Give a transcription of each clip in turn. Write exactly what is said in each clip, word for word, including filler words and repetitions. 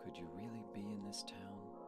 Could you really be in this town?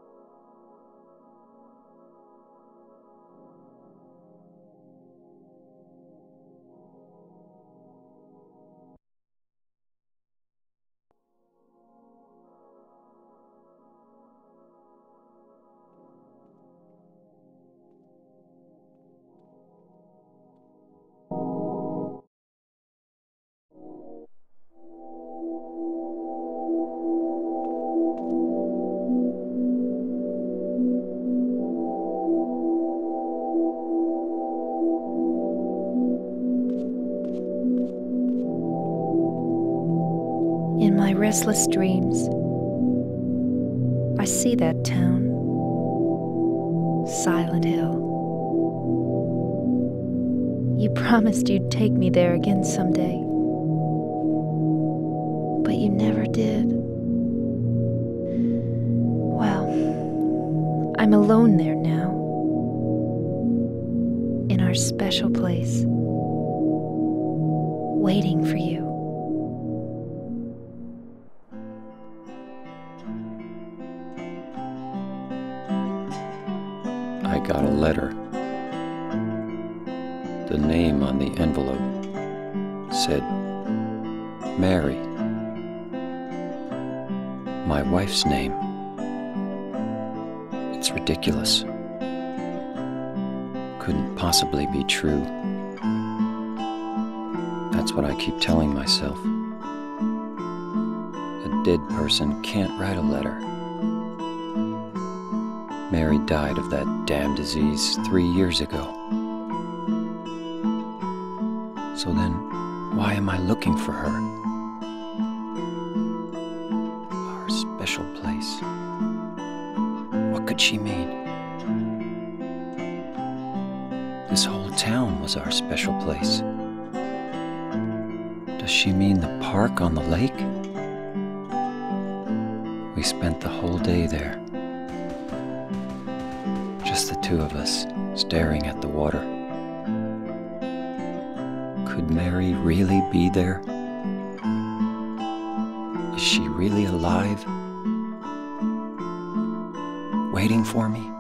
In my restless dreams, I see that town, Silent Hill. You promised you'd take me there again someday, but you never did. Well, I'm alone there now, in our special place, waiting for you. I got a letter. The name on the envelope said, Mary. My wife's name. It's ridiculous. Couldn't possibly be true. That's what I keep telling myself. A dead person can't write a letter. Mary died of that damn disease three years ago. So then, why am I looking for her? Our special place. What could she mean? This whole town was our special place. Does she mean the park on the lake? We spent the whole day there. Just the two of us, staring at the water. Could Mary really be there? Is she really alive? Waiting for me?